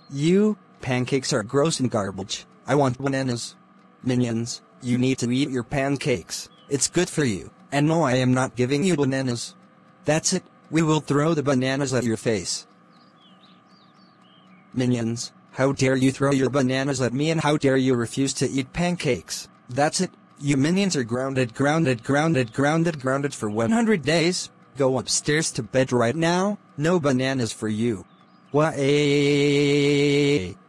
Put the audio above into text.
You, pancakes are gross and garbage. I want bananas. Minions, you need to eat your pancakes. It's good for you. And no, I am not giving you bananas. That's it, we will throw the bananas at your face. Minions, how dare you throw your bananas at me, and how dare you refuse to eat pancakes. That's it, you minions are grounded for 100 days. Go upstairs to bed right now, no bananas for you. Why?